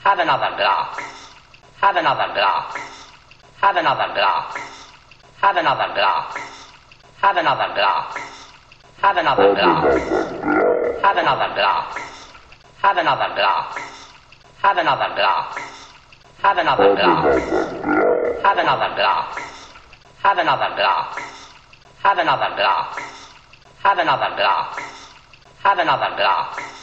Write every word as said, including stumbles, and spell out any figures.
Have another glass. Have another glass. Have another glass. Have another glass. Have another glass. Have another glass. Have another glass. Have another glass. Have another glass. Have another glass. Have another glass. Have another glass. Have another glass. Have another glass. Have another glass.